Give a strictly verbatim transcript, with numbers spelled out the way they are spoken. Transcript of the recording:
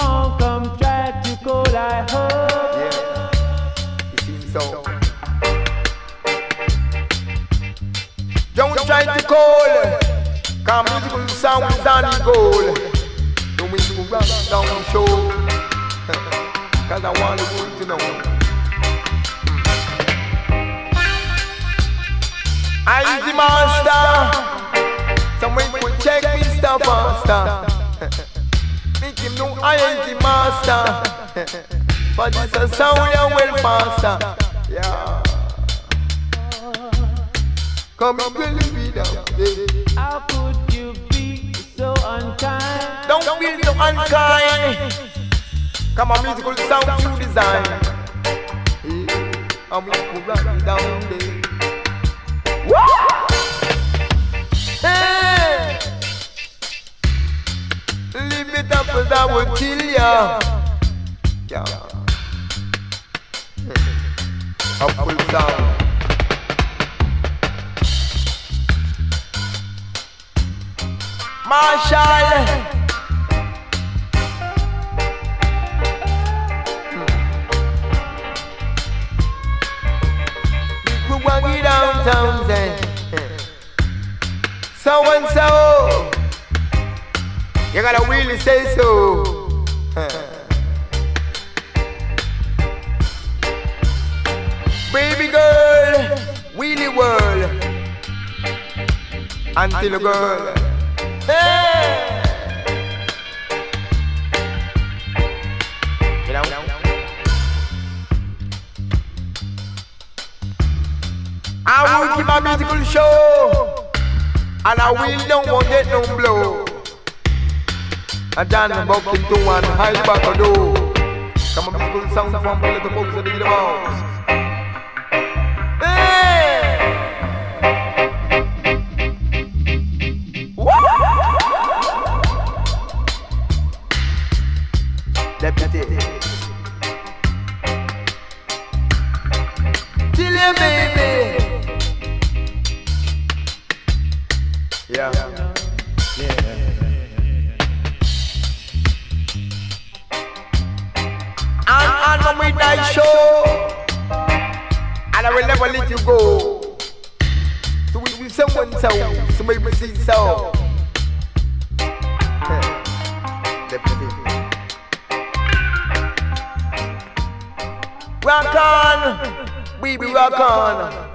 on, come try to call, I hope. Yeah, it seems so. Don't try to call, cause musical sound is on the goal. Don't win to run down the show, cause I want the world to know. I am the master. Someone could check me stuff faster. Make him know I am the master. But it's a sound yeah well faster. Yeah. Come and really be down, baby. How could you be so unkind? Don't be so unkind. Come on, musical sound you design. I'm gonna run it down, baby. Hey! Leave it up cause I will kill ya. Yeah. Upward sound. Marshall. We could walk it downtown then. So and so, you gotta really say so. Baby girl, wheelie world, until a girl. Hey! You know? I will keep my musical show. And I will don't want get no blow. I done the buck into one high back a door. Come on, people sound from the little folks that the mouse. Hey! Deputy. Till you baby. Yeah. Yeah. And on my midnight show, and I will never let you go. So we will someone so, so maybe see so. Rock on, baby, rock on.